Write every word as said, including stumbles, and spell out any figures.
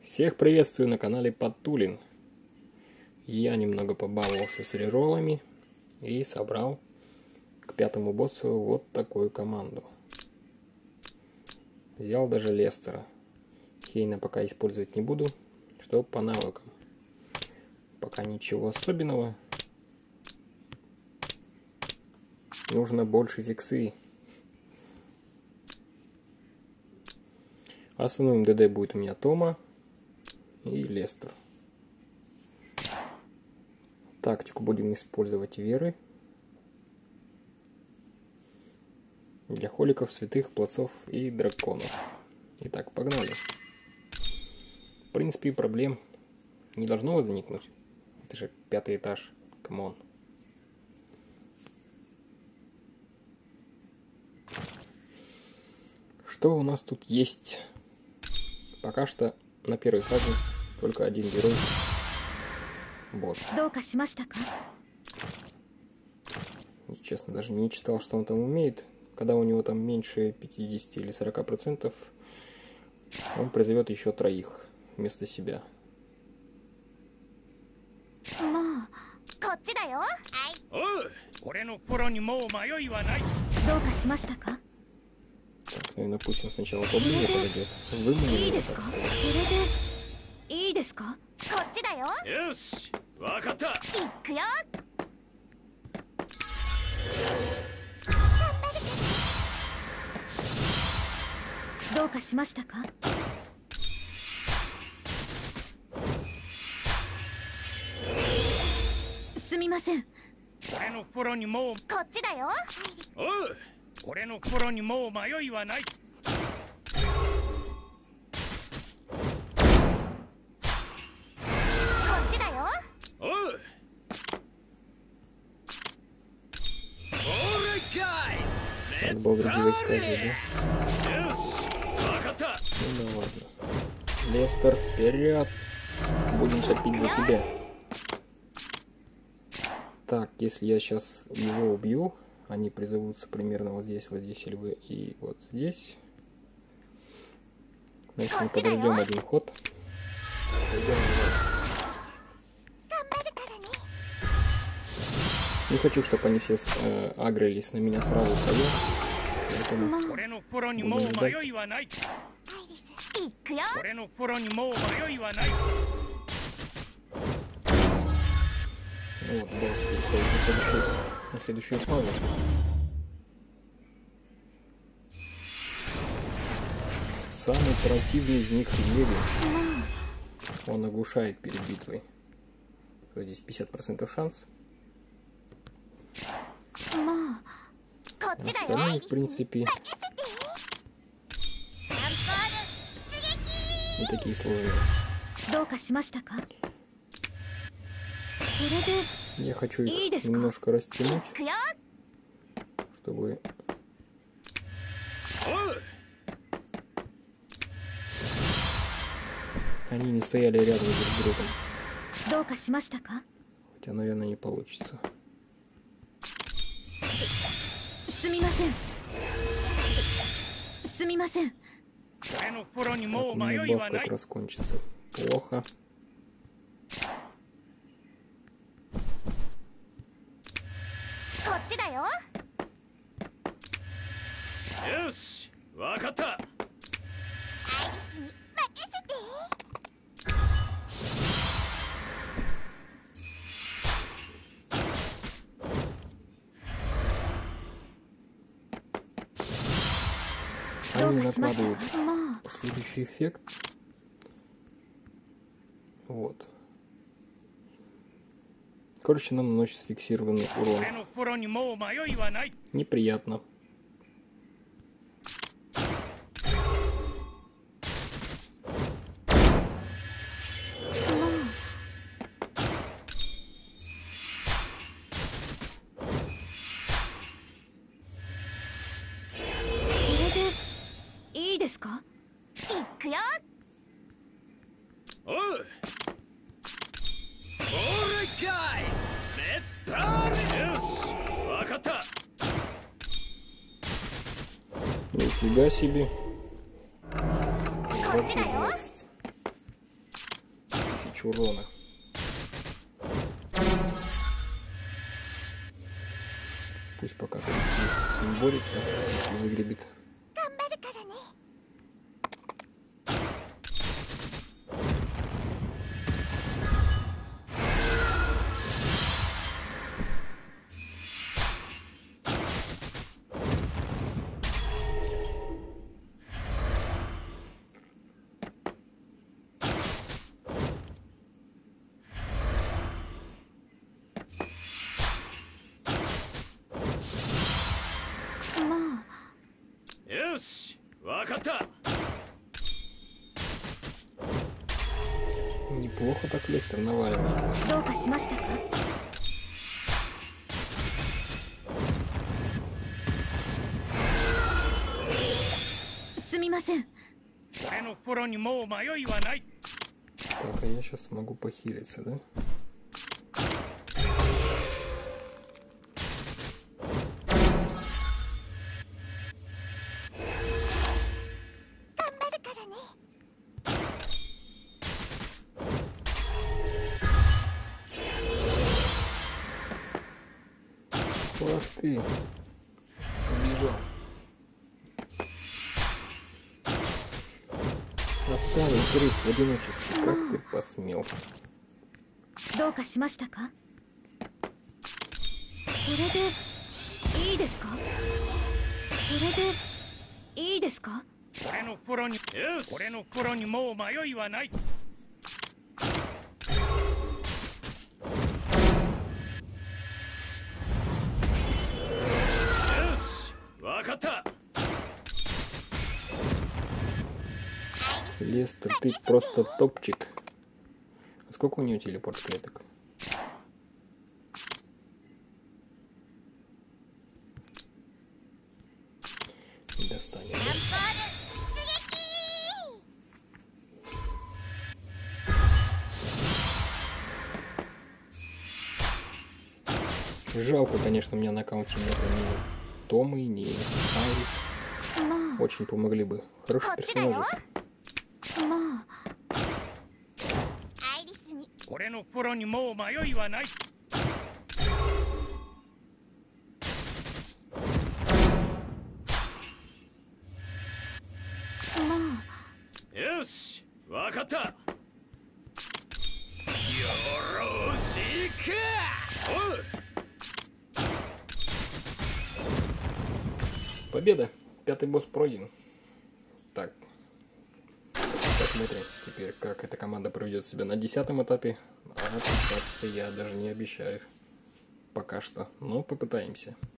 Всех приветствую на канале Подтулин. Я немного побаловался с рероллами и собрал к пятому боссу вот такую команду. Взял даже Лестера. Хейна пока использовать не буду, что по навыкам. Пока ничего особенного. Нужно больше фиксы. Основным ДД будет у меня Тома и Лестер. Тактику будем использовать Веры. Для холиков, святых, плотцов и драконов. Итак, погнали. В принципе, проблем не должно возникнуть. Это же пятый этаж. Камон. Что у нас тут есть? Пока что на первой фазе только один герой. Босс. Честно, даже не читал, что он там умеет. Когда у него там меньше пятидесяти или сорока процентов, он призовет еще троих вместо себя. Так, наверное, пусть он сначала поближе подойдет. Выманим его, так сказать. Надо было другие войска взять, да? Ну да ладно. Лестер, вперед! Будем топить за тебя. Так, если я сейчас его убью, они призовутся примерно вот здесь, вот здесь или вы и вот здесь. Значит, мы подождем один ход. Пойдем. Не хочу, чтобы они все э, агрились на меня сразу втроем. Поэтому будем ждать. Ну вот, босс переходит на следующую, на следующую фазу. Самый противный из них Леви. Он оглушает перед битвой. Вот здесь пятьдесят процентов шанс. Остальные, в принципе, не такие сложные. Я хочу их немножко растянуть, чтобы они не стояли рядом друг с другом. Хотя, наверное, не получится. Так, у меня баф как раз кончится. Плохо. Они накладывают следующий эффект. Вот. Короче, нам наносит фиксированный урон. Неприятно. Нифига себе. двадцать. тысячу урона. Пусть пока Крис с ним борется, если выгребет. Неплохо так Лестер наваливает. Так, а я сейчас смогу похилиться, да? Ах ты, убежал. Оставил Крис в одиночестве, как ты посмел? Лестер, ты просто топчик. А сколько у нее телепорт клеток? Достанем. Жалко, конечно, у меня на аккаунте нет ни Томы, ни Айрис. Очень помогли бы. Хороший персонаж. Победа! Пятый босс пройден. Так. Посмотрим теперь, как эта команда проведет себя на десятом этапе. А пятнадцатый я даже не обещаю. Пока что. Но попытаемся.